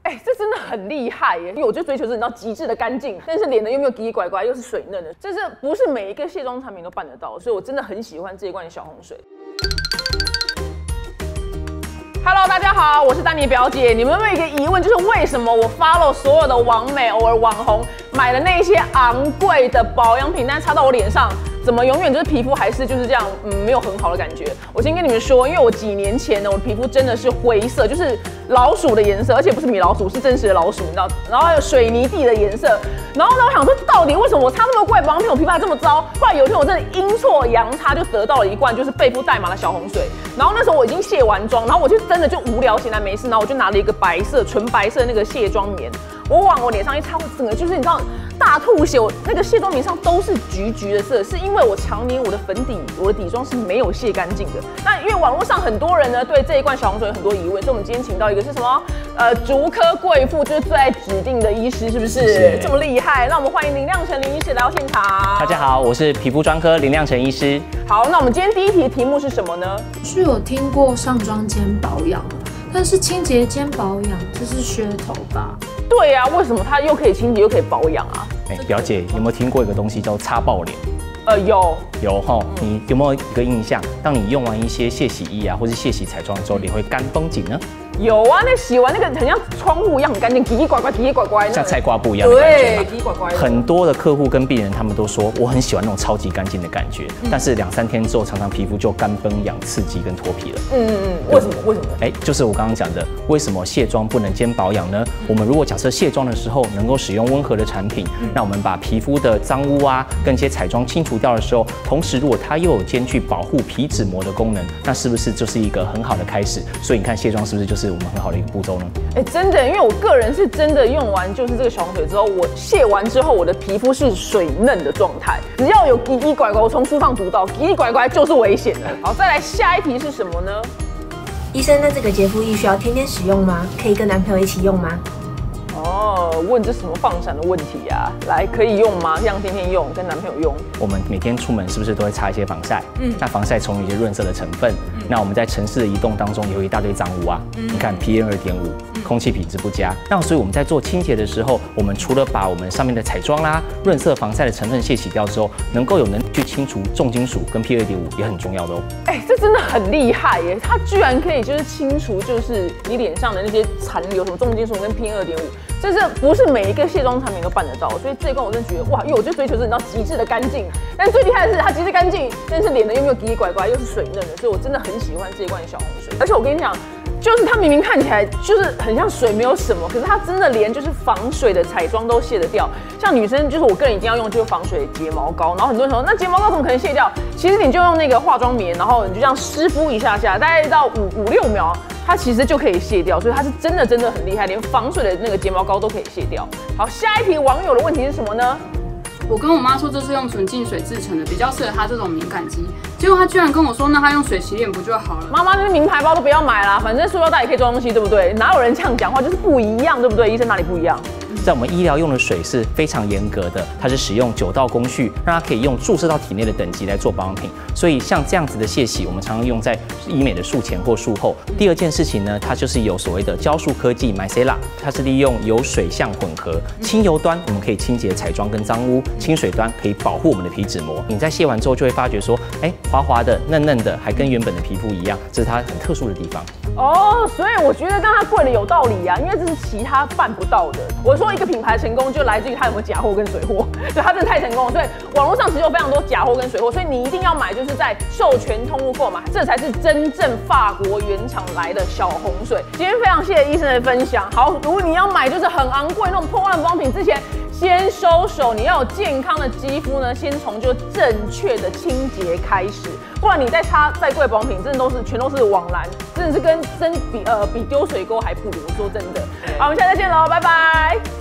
这真的很厉害耶！因为我就追求是你知道极致的干净，但是脸呢又没有奇奇怪怪，又是水嫩的，这是不是每一个卸妆产品都办得到？所以我真的很喜欢这一罐小红水。Hello， 大家好，我是丹妮表姐。你们有没有一个疑问，就是为什么我 follow 所有的网美、偶尔网红买的那些昂贵的保养品，但擦到我脸上，怎么永远就是皮肤还是就是这样，没有很好的感觉？我先跟你们说，因为我几年前呢，我的皮肤真的是灰色，就是老鼠的颜色，而且不是米老鼠，是真实的老鼠，你知道？然后还有水泥地的颜色。然后呢，我想说，到底为什么我擦那么贵保养品，我皮肤还这么糟？后来有一天我真的阴错阳差，就得到了一罐就是贝肤代码的小红水。然后那时候我已经卸完妆，然后我就真的就无聊闲来没事，然后我就拿了一个白色纯白色的那个卸妆棉，我往我脸上一擦，我整个就是你知道大吐血，我那个卸妆棉上都是橘橘的色，是因为我常年我的粉底、我的底妆是没有卸干净的。那因为网络上很多人呢对这一罐小红水有很多疑问，所以我们今天请到一个是什么？竹科贵妇，就是最爱指定的医师，是不是？ 谢谢这么厉害？那我们欢迎林亮成林医师来到现场。 大家好，我是皮肤专科林亮成医师。 好，那我们今天第一题的题目是什么呢？ 是有听过上妆兼保养，但是清洁兼保养这是噱头吧？ 对啊，为什么它又可以清洁又可以保养啊？ 表姐有没有听过一个东西叫擦爆脸？有哈，你有没有一个印象？当你用完一些卸洗液啊，或是卸洗彩妆之后，脸会干绷紧呢？ 有啊，那洗完那个很像窗户一样很干净，奇奇怪怪，奇奇怪怪， 像菜瓜布一样的感觉。 对，奇奇怪怪。 很多的客户跟病人他们都说，我很喜欢那种超级干净的感觉，但是2、3天之后，常常皮肤就干绷、痒、刺激跟脱皮了。 为什么？为什么？ 就是我刚刚讲的，为什么卸妆不能兼保养呢？我们如果假设卸妆的时候能够使用温和的产品，那我们把皮肤的脏污啊跟一些彩妆清除掉的时候，同时如果它又有兼具保护皮脂膜的功能，那是不是就是一个很好的开始？所以你看卸妆是不是就是我们很好的一个步骤呢？ 真的，因为我个人是真的用完就是这个小红水之后，我卸完之后，我的皮肤是水嫩的状态。只要有奇奇怪怪，我从书上读到奇奇怪怪就是危险的。好，再来下一题是什么呢？ 医生，那这个洁肤液需要天天使用吗？可以跟男朋友一起用吗？ 问这什么放闪的问题啊？来，可以用吗？这样天天用，跟男朋友用？ 我们每天出门是不是都会擦一些防晒？那防晒充有一些润色的成分。那我们在城市的移动当中也有一大堆脏污啊。你看 PM2.5，空气品质不佳。那所以我们在做清洁的时候，我们除了把我们上面的彩妆啦、润色、防晒的成分卸洗掉之后，能够有能力去清除重金属跟 PM2.5也很重要的哦。 这真的很厉害耶！它居然可以就是清除就是你脸上的那些残留，什么重金属跟 PM2.5。这是不是每一个卸妆产品都办得到？所以这一罐我真的觉得哇，因为我就追求是你知道极致的干净，但最厉害的是它极致干净，但是脸呢又没有奇奇怪怪，又是水嫩的，所以我真的很喜欢这一罐小红水。而且我跟你讲，就是它明明看起来就是很像水没有什么，可是它真的连就是防水的彩妆都卸得掉。像女生就是我个人一定要用就是防水睫毛膏，然后很多人说那睫毛膏怎么可能卸掉？其实你就用那个化妆棉，然后你就这样湿敷一下下，大概到5-6秒。它其实就可以卸掉，所以它是真的很厉害，连防水的那个睫毛膏都可以卸掉。好，下一题网友的问题是什么呢？ 我跟我妈说这是用纯净水制成的，比较适合她这种敏感肌。结果她居然跟我说，那她用水洗脸不就好了？ 妈妈，那些名牌包都不要买啦，反正塑料袋也可以装东西，对不对？哪有人这样讲话？就是不一样，对不对？医生哪里不一样？ 在我们医疗用的水是非常严格的，它是使用9道工序，让它可以用注射到体内的等级来做保养品。所以像这样子的卸洗，我们常常用在医美的术前或术后。第二件事情呢，它就是有所谓的胶束科技 Micella， 它是利用油水相混合，清油端我们可以清洁彩妆跟脏污，清水端可以保护我们的皮脂膜。你在卸完之后就会发觉说，滑滑的、嫩嫩的，还跟原本的皮肤一样，这是它很特殊的地方。 所以我觉得刚它贵的有道理啊，因为这是其他办不到的。我说一个品牌成功就来自于它有没有假货跟水货，对，它真的太成功了。所以网络上其实有非常多假货跟水货，所以你一定要买，就是在授权通路购买，这才是真正法国原厂来的小红水。今天非常谢谢医生的分享。好，如果你要买就是很昂贵那种破万保养品之前，先收手，你要有健康的肌肤呢，先从就正确的清洁开始，不然你再擦再贵保养品，真的全都是枉然，真的是跟比丢水沟还不如。说真的，好，我们下次再见喽，拜拜。